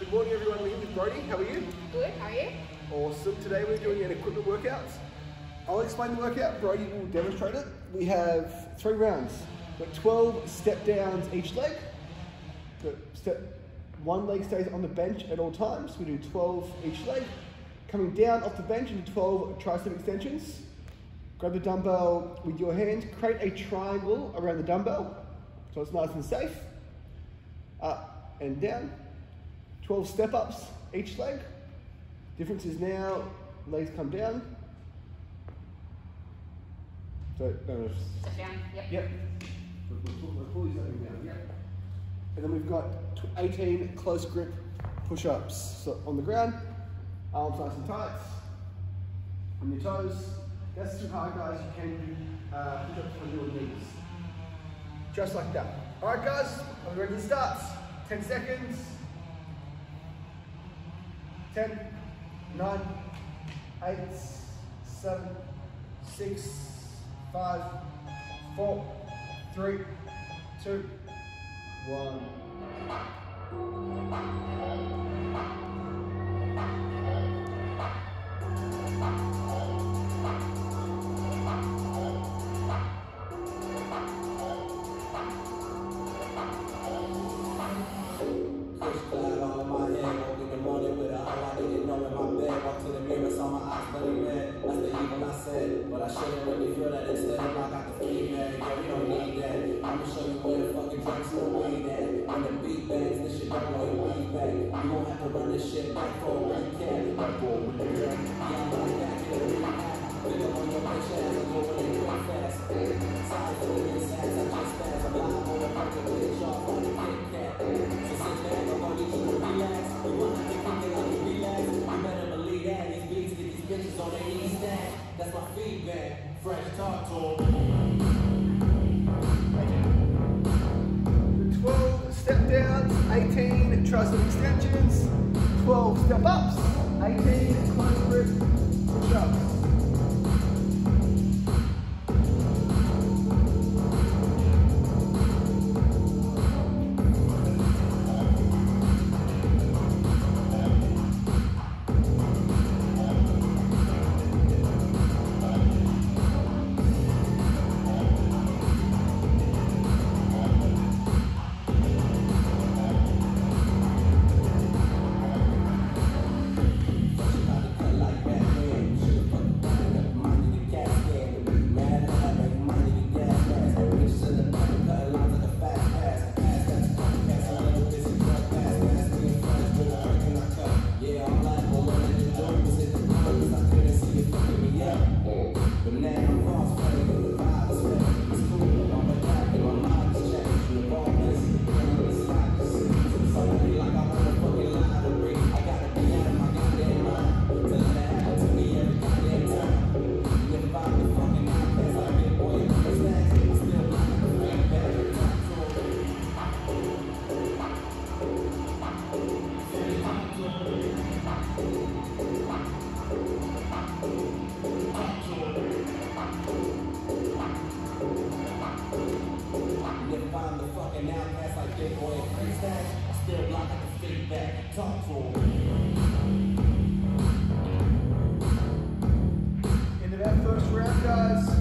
Good morning everyone, I'm here with Brody. How are you? Good, how are you? Awesome. Today we're doing an equipment workout. I'll explain the workout, Brody will demonstrate it. We have 3 rounds. We've got 12 step downs each leg. One leg stays on the bench at all times. We do 12 each leg. Coming down off the bench into 12 tricep extensions. Grab the dumbbell with your hand, create a triangle around the dumbbell so it's nice and safe. Up and down. 12 step ups each leg. Difference is now legs come down. So Step down, yep. Yep. We're fully stepping down, yep. And then we've got 18 close grip push-ups. So on the ground, arms nice and tight, on your toes. That's too hard, guys. You can do push-ups on your knees. Just like that. All right, guys, are we ready to start? 10 seconds. 10, 9, 8, 7, 6, 5, 4, 3, 2, 1. But I shouldn't really feel that instead of I got the feedback. Yeah, we don't need that. I'ma show you where the fucking drinks no weed at. When the beat bangs, this shit don't know your weed back. You gon' have to run this shit back for a recap. Yeah, I'm like that, get a recap. Pick up on your bitch ass and go really quick fast. Sorry for the mishaps, I just fast. I'm live on the fucking bitch off on the Kit Kat. So sit back, I'm gonna need you to relax. You gon' have to kick it like you relax. You better believe that. These beats get these bitches on their knees stack. That's my feedback. Fresh talk to 12 step downs, 18 tricep extensions, 12 step ups, 18 close grip push-ups. Into that first round, guys.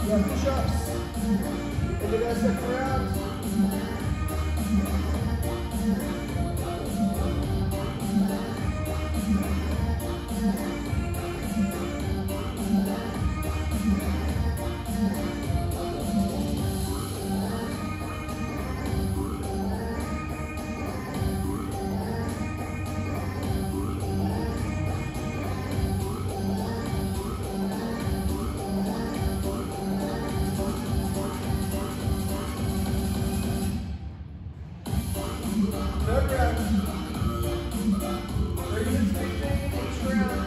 Got push-ups. And then our second round. Third round. 3 minutes 15 each round.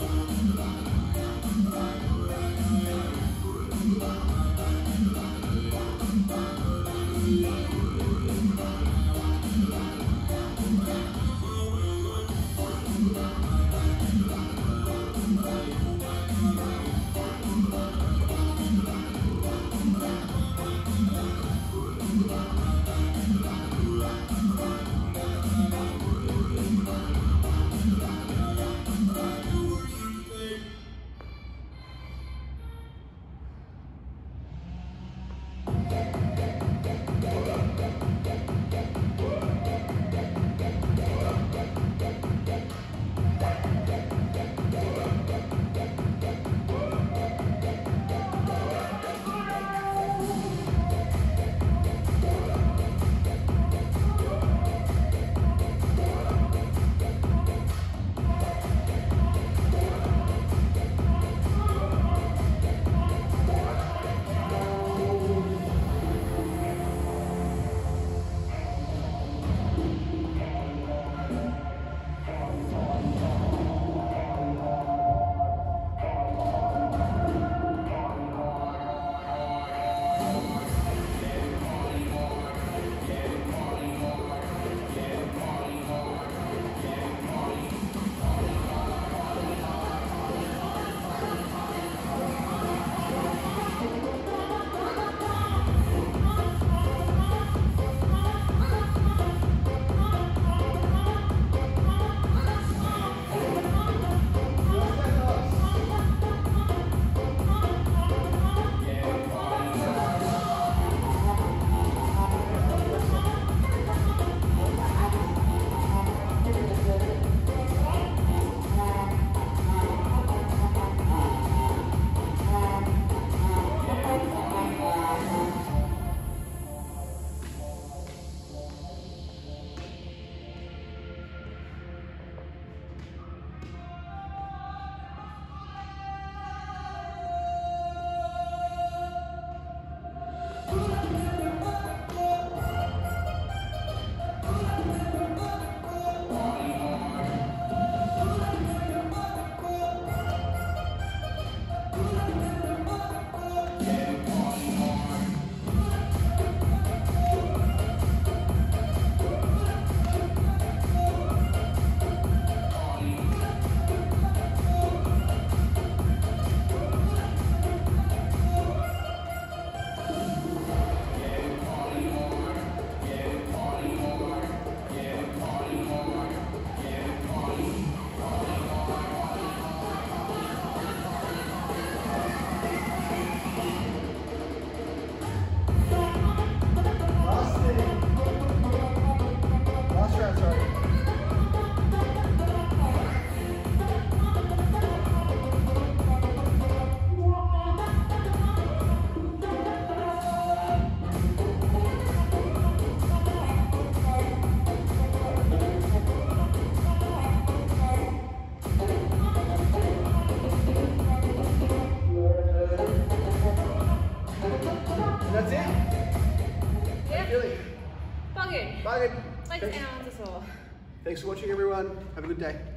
That's it? Yeah. How you feeling? Bugging. Bugging. Like Thanks. hours or so. Thanks for watching, everyone. Have a good day.